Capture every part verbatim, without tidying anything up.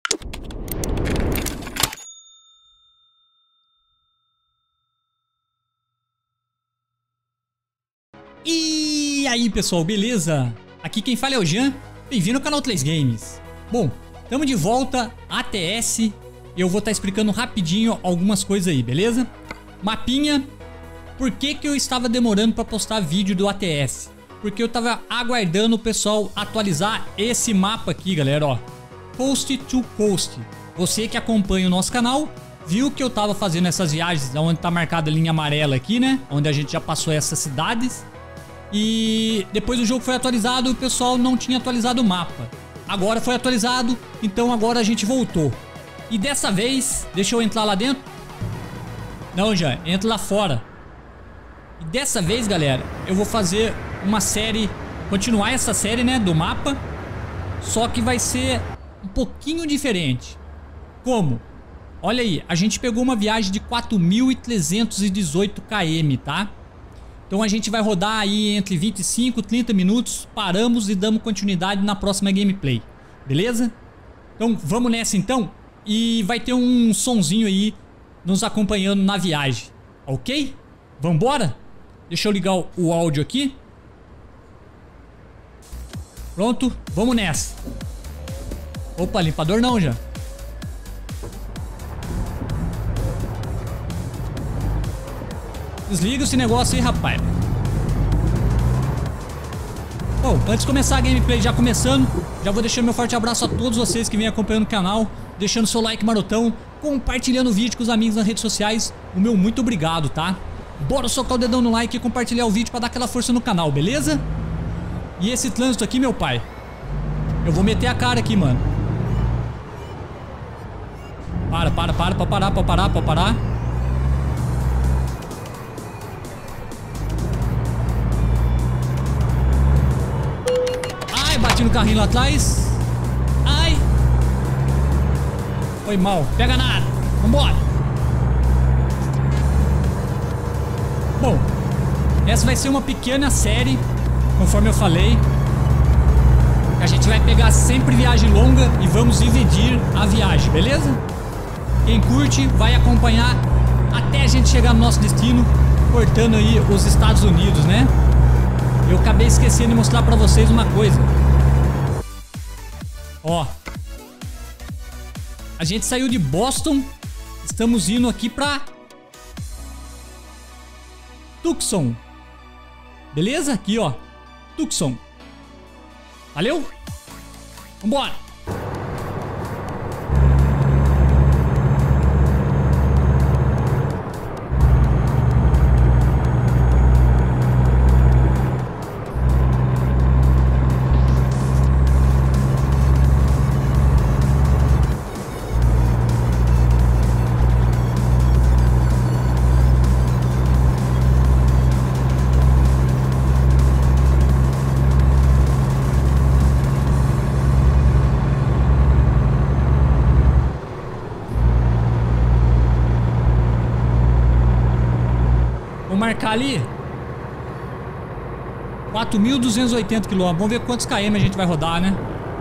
E aí pessoal, beleza? Aqui quem fala é o Jean, bem-vindo ao canal três Games. Bom, estamos de volta, A T S, e eu vou estar explicando rapidinho algumas coisas aí, beleza? Mapinha, por que que eu estava demorando para postar vídeo do A T S? Porque eu estava aguardando o pessoal atualizar esse mapa aqui, galera, ó. Coast to Coast. Você que acompanha o nosso canal, viu que eu estava fazendo essas viagens onde está marcada a linha amarela aqui, né? Onde a gente já passou essas cidades. E depois o jogo foi atualizado, o pessoal não tinha atualizado o mapa. Agora foi atualizado, então agora a gente voltou. E dessa vez, deixa eu entrar lá dentro. Não, já, entra lá fora. E dessa vez, galera, eu vou fazer uma série, continuar essa série, né, do mapa. Só que vai ser um pouquinho diferente. Como? Olha aí, a gente pegou uma viagem de quatro mil trezentos e dezoito quilômetros, tá? Então a gente vai rodar aí entre vinte e cinco e trinta minutos, paramos e damos continuidade na próxima gameplay, beleza? Então vamos nessa então, e vai ter um sonzinho aí nos acompanhando na viagem, ok? Vambora? Deixa eu ligar o áudio aqui. Pronto, vamos nessa. Opa, limpador não já. Desliga esse negócio aí, rapaz. Bom, antes de começar a gameplay, já começando, já vou deixando meu forte abraço a todos vocês que vêm acompanhando o canal, deixando seu like marotão, compartilhando o vídeo com os amigos nas redes sociais. O meu muito obrigado, tá? Bora socar o dedão no like e compartilhar o vídeo pra dar aquela força no canal, beleza? E esse trânsito aqui, meu pai, eu vou meter a cara aqui, mano. Para, para, para, para parar, para parar, para parar. Bati no carrinho lá atrás. Ai. Foi mal. Pega nada. Vambora. Bom, essa vai ser uma pequena série, conforme eu falei. A gente vai pegar sempre viagem longa e vamos dividir a viagem, beleza? Quem curte vai acompanhar até a gente chegar no nosso destino, cortando aí os Estados Unidos, né? Eu acabei esquecendo de mostrar pra vocês uma coisa. Ó, a gente saiu de Boston, estamos indo aqui pra Tucson, beleza? Aqui, ó, Tucson. Valeu? Vambora! Marcar ali quatro mil duzentos e oitenta quilômetros. Vamos ver quantos km a gente vai rodar, né?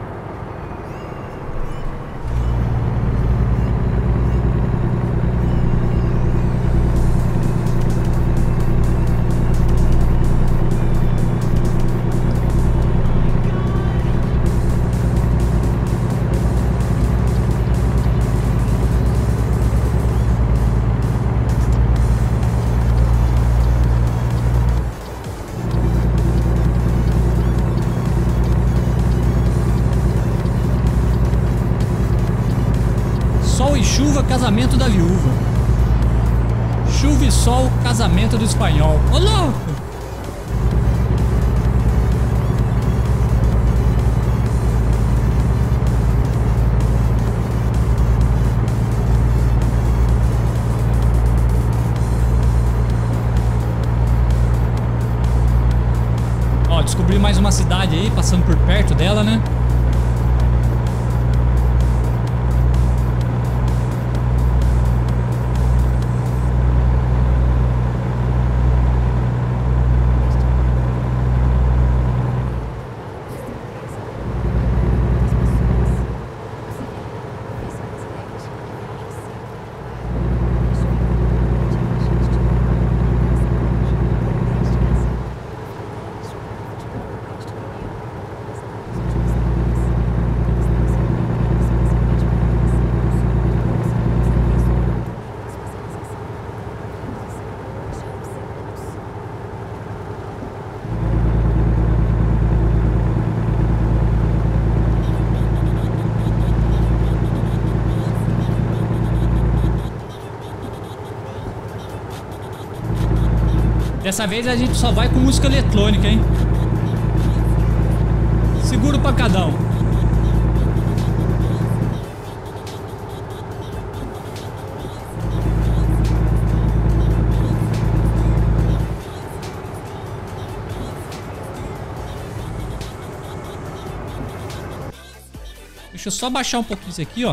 Sol e chuva, casamento da viúva. Chuva e sol, casamento do espanhol. Ô, louco! Ó, descobri mais uma cidade aí, passando por perto dela, né? Dessa vez a gente só vai com música eletrônica, hein? Segura o pancadão. Deixa eu só baixar um pouquinho isso aqui, ó.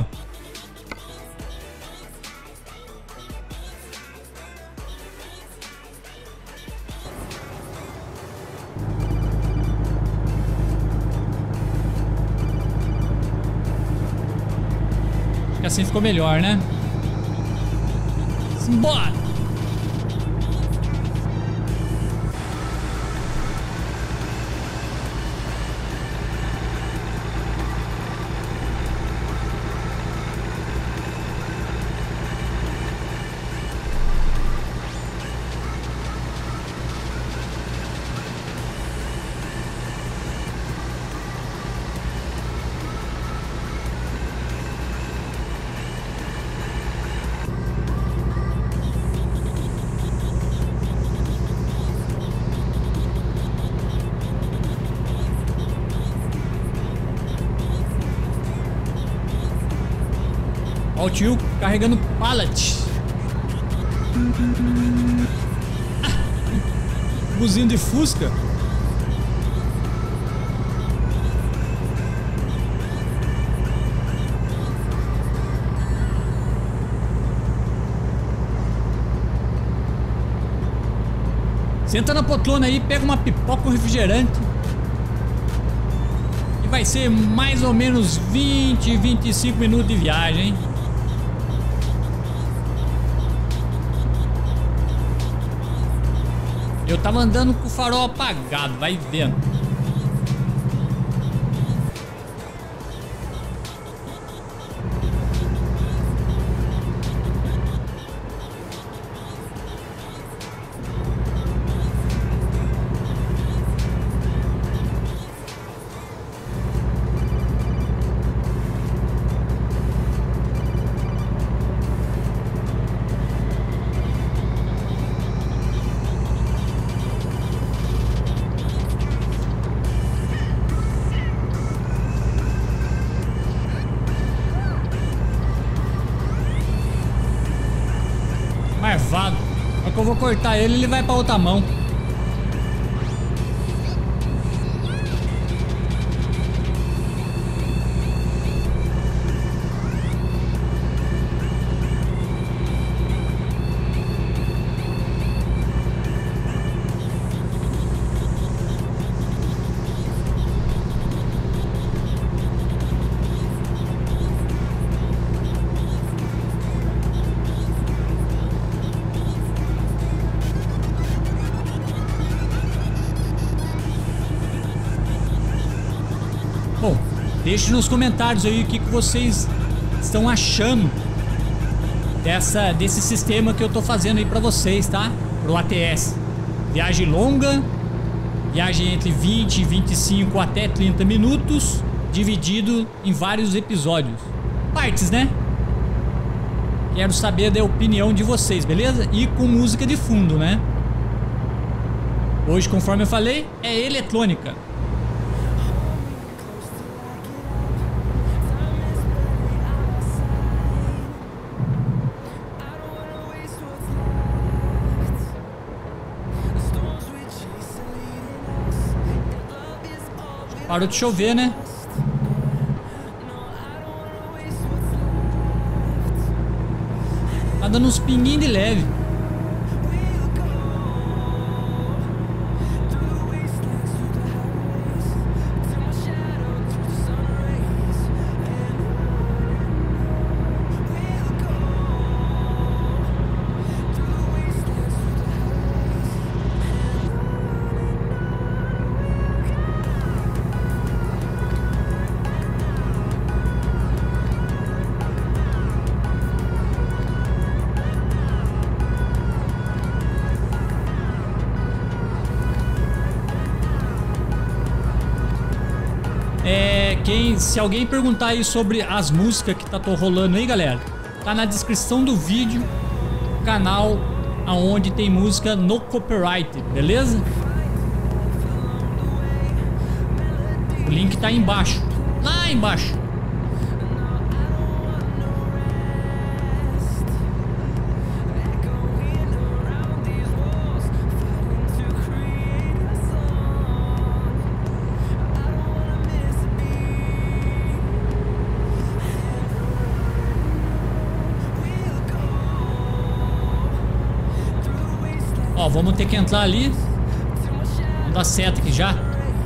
Acho que assim ficou melhor, né? Simbora! Ó o tio carregando pallet. Ah, buzina de Fusca. Senta na poltrona aí, pega uma pipoca, um refrigerante. E vai ser mais ou menos vinte, vinte e cinco minutos de viagem, hein? Eu tava andando com o farol apagado, vai vendo. Marvado. Só que eu vou cortar ele, ele vai pra outra mão. Bom, deixe nos comentários aí o que, que vocês estão achando dessa, desse sistema que eu tô fazendo aí pra vocês, tá? Pro A T S. Viagem longa, viagem entre vinte, vinte e cinco até trinta minutos, dividido em vários episódios. Partes, né? Quero saber da opinião de vocês, beleza? E com música de fundo, né? Hoje, conforme eu falei, é eletrônica. Parou de chover, né? Tá dando uns pinguinhos de leve. É, quem, se alguém perguntar aí sobre as músicas que tá rolando aí, galera, tá na descrição do vídeo, canal aonde tem música no copyright, beleza? O link tá aí embaixo, lá embaixo. Ó, vamos ter que entrar ali. Vamos dar seta aqui já.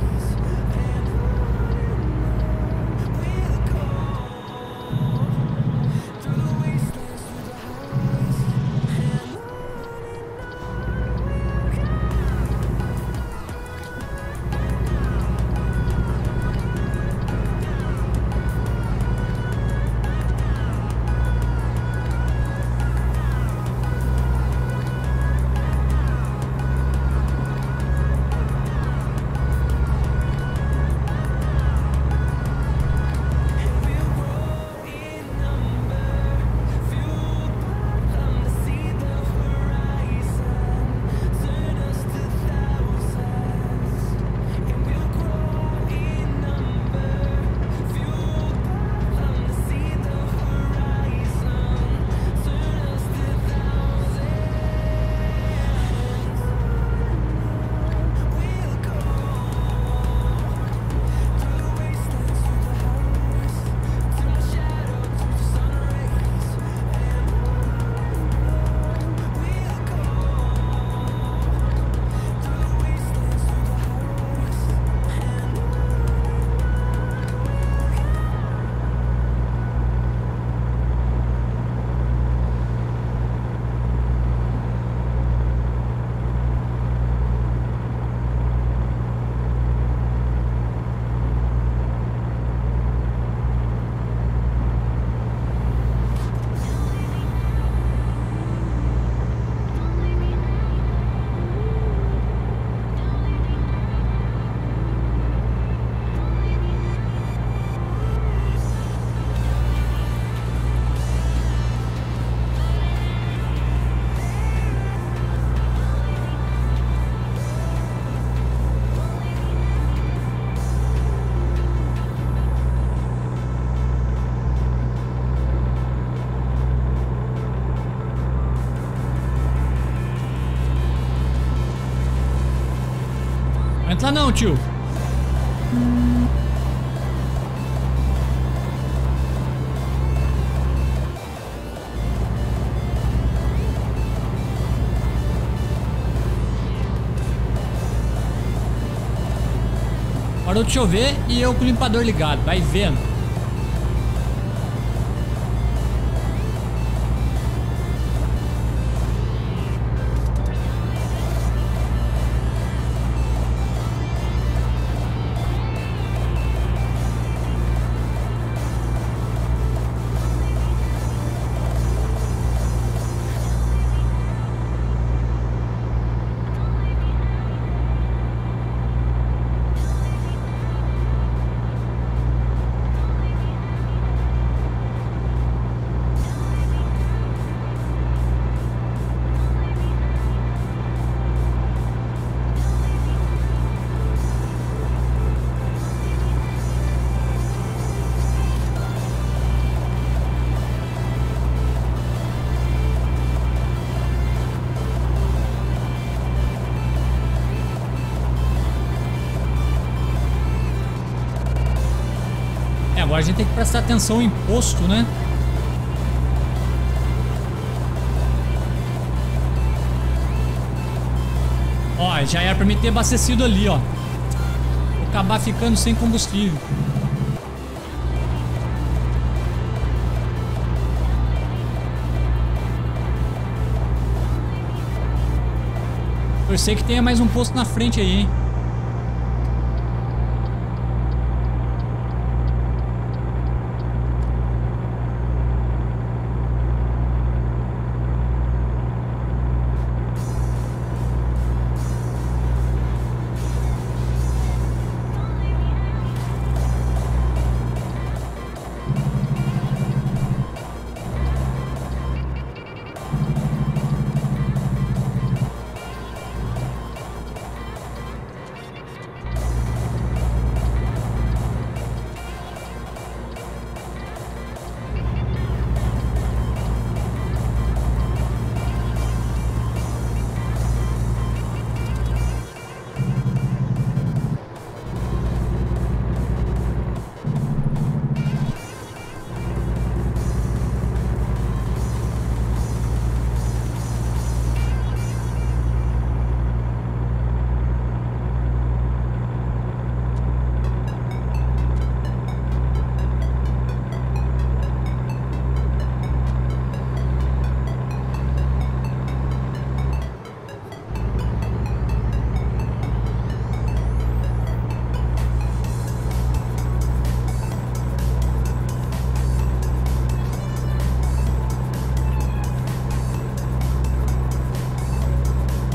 Entra não, tio. Parou de chover e eu com o limpador ligado, vai vendo. Agora a gente tem que prestar atenção no imposto, né? Ó, já era pra mim ter abastecido ali, ó. Vou acabar ficando sem combustível. Torcer que tenha mais um posto na frente aí, hein?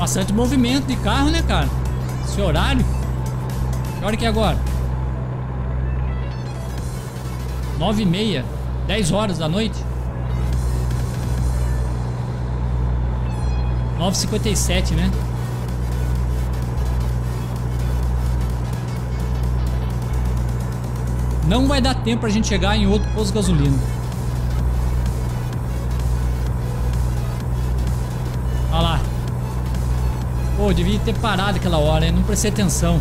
bastante movimento de carro, né, cara? Esse horário. Que hora que é agora? Nove e meia. Dez horas da noite. Nove e cinquenta e sete, né? Não vai dar tempo pra gente chegar em outro posto de gasolina. Olha lá. Pô, devia ter parado aquela hora, hein? Não prestei atenção.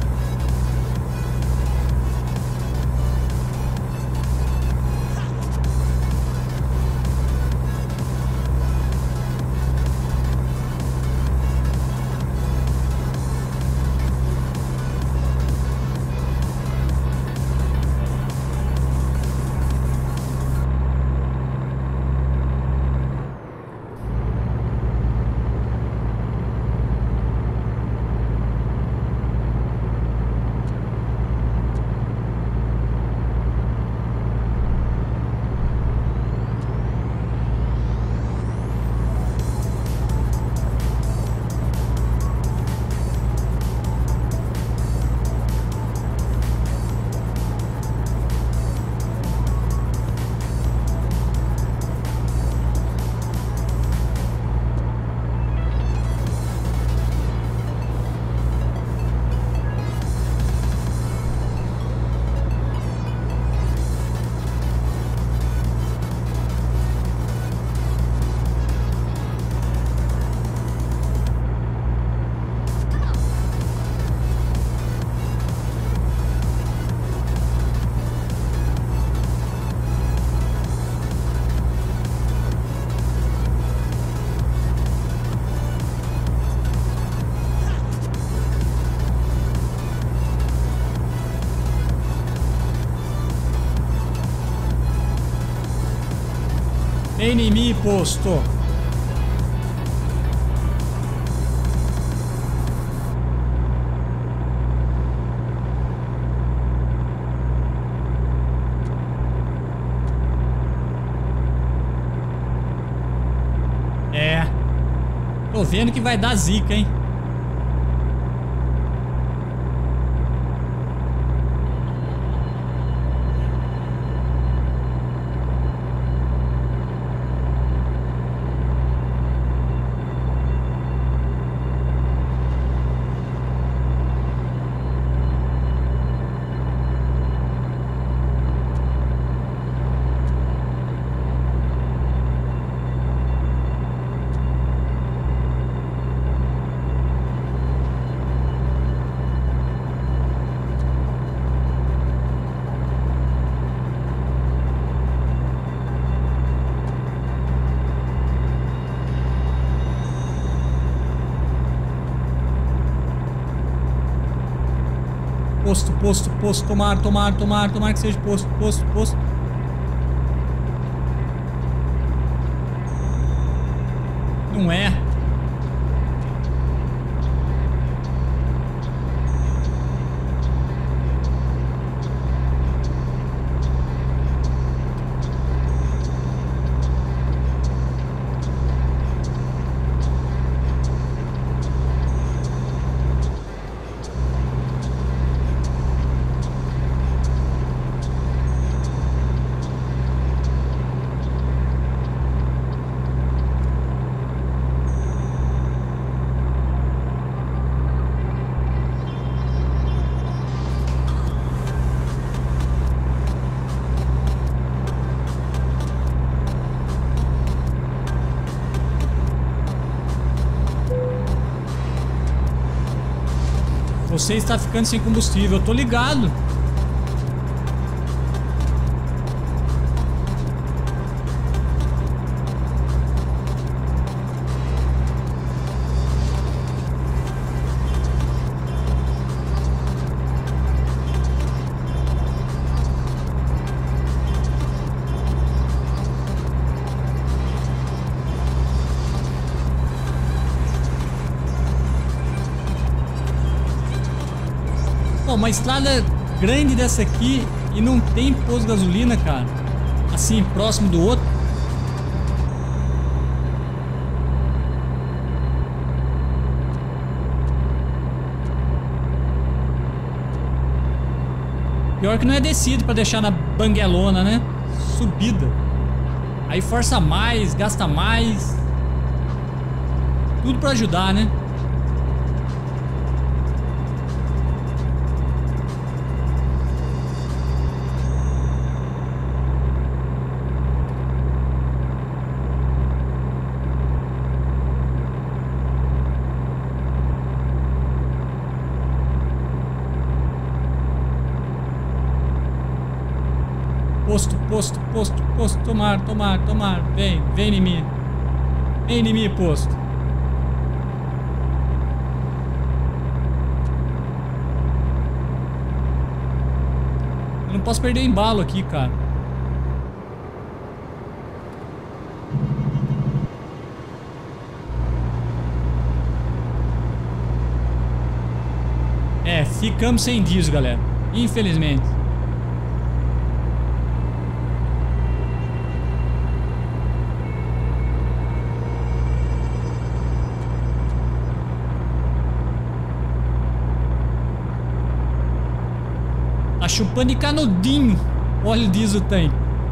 Vem em mim, posto. É. Tô vendo que vai dar zica, hein? Posto, posto, posto, tomar, tomar, tomar, tomar que seja posto, posto, posto. Não é. Você está ficando sem combustível, eu tô ligado. Uma estrada grande dessa aqui e não tem posto de gasolina, cara, assim, próximo do outro. Pior que não é descida pra deixar na banguelona, né? Subida. Aí força mais, gasta mais. Tudo pra ajudar, né? Posto, posto, posto, posto, tomar, tomar, tomar. Vem, vem em mim. Vem em mim, posto. Eu não posso perder embalo aqui, cara. É, ficamos sem diesel, galera. Infelizmente. Tá chupando de canudinho. Olha o diesel tem.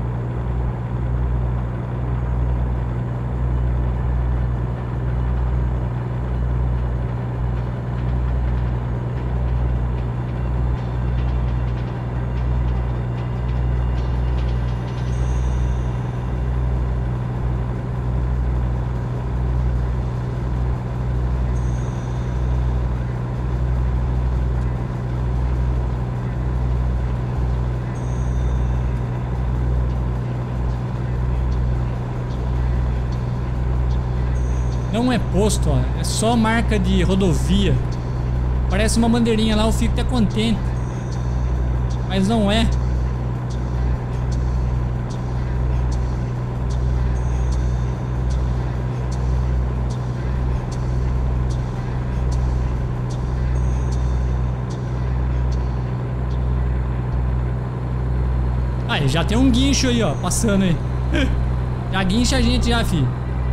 Não é posto, ó. É só marca de rodovia. Parece uma bandeirinha lá, eu fico até contente. Mas não é. Aí, já tem um guincho aí, ó, passando aí. Já guincha a gente já, filho.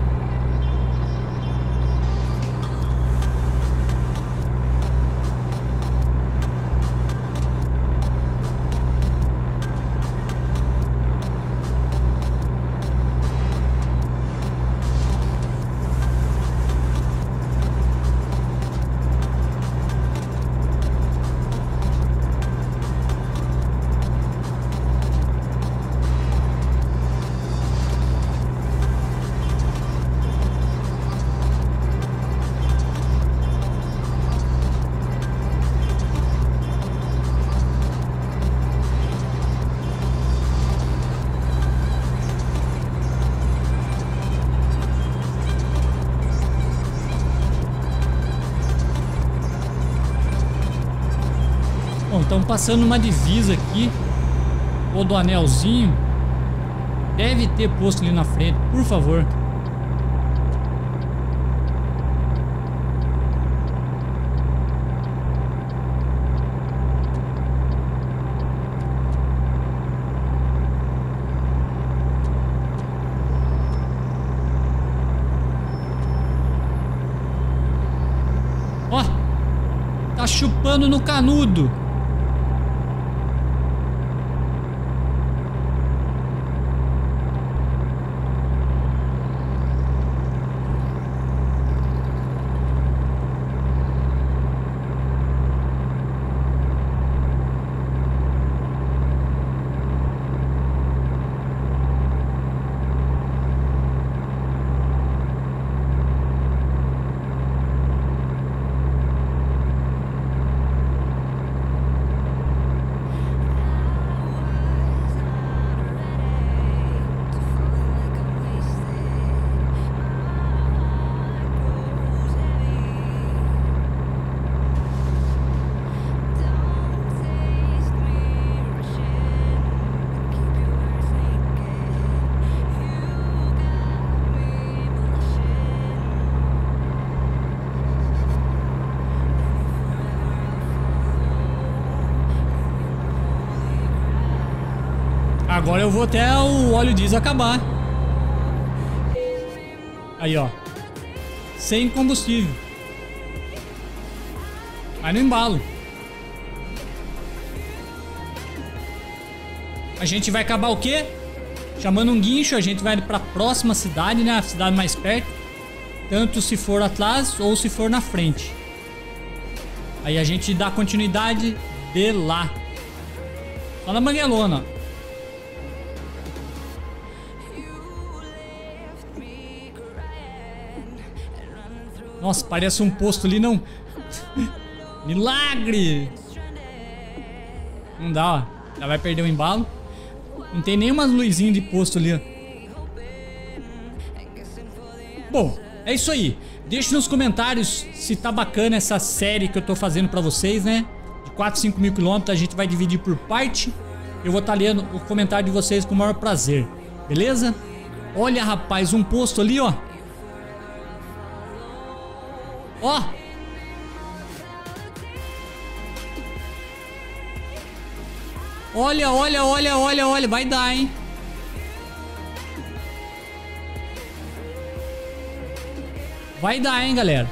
Bom, estamos passando uma divisa aqui. Ou do anelzinho. Deve ter posto ali na frente, por favor. Ó, tá chupando no canudo. Agora eu vou até o óleo diesel acabar. Aí, ó. Sem combustível. Aí no embalo. a gente vai acabar o quê? Chamando um guincho, a gente vai pra próxima cidade, né? A cidade mais perto. Tanto se for atrás ou se for na frente. Aí a gente dá continuidade de lá. Só na manguelona. Nossa, parece um posto ali, não. Milagre! Não dá, ó. Já vai perder o embalo. Não tem nenhuma luzinha de posto ali, ó. Bom, é isso aí. Deixe nos comentários se tá bacana essa série que eu tô fazendo pra vocês, né? De quatro, cinco mil quilômetros, a gente vai dividir por parte. Eu vou estar lendo o comentário de vocês com o maior prazer. Beleza? Olha, rapaz, um posto ali, ó. Ó. Olha, olha, olha, olha, olha. Vai dar, hein? Vai dar, hein, galera?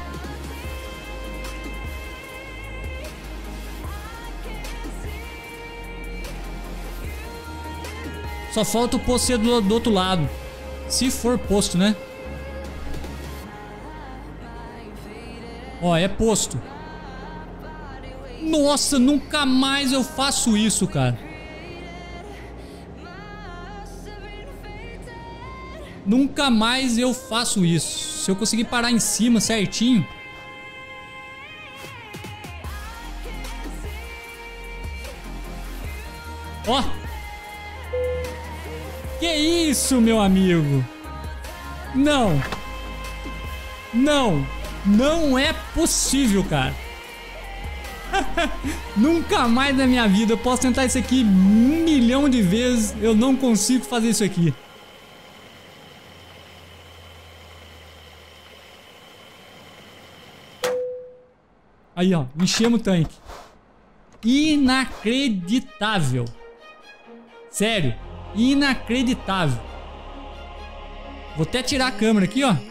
Só falta o posto ser do, do outro lado. Se for posto, né? Ó, é posto. Nossa, nunca mais eu faço isso, cara. Nunca mais eu faço isso. Se eu conseguir parar em cima certinho. Ó. Que isso, meu amigo? Não. Não. Não é possível, cara. Nunca mais na minha vida. Eu posso tentar isso aqui um milhão de vezes. Eu não consigo fazer isso aqui. Aí, ó. Enchemos o tanque. Inacreditável. Sério. Inacreditável. Vou até tirar a câmera aqui, ó.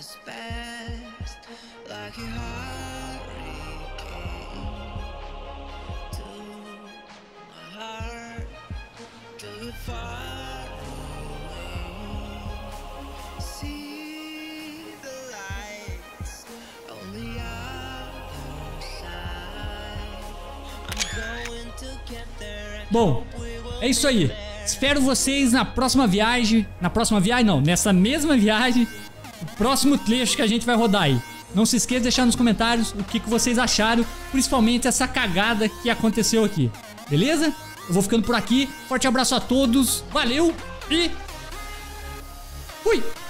Bom, é isso aí. Espero vocês na próxima viagem. Na próxima viagem não, nessa mesma viagem. O próximo trecho que a gente vai rodar aí. Não se esqueça de deixar nos comentários o que, que vocês acharam. Principalmente essa cagada que aconteceu aqui. Beleza? Eu vou ficando por aqui. Forte abraço a todos. Valeu e... fui!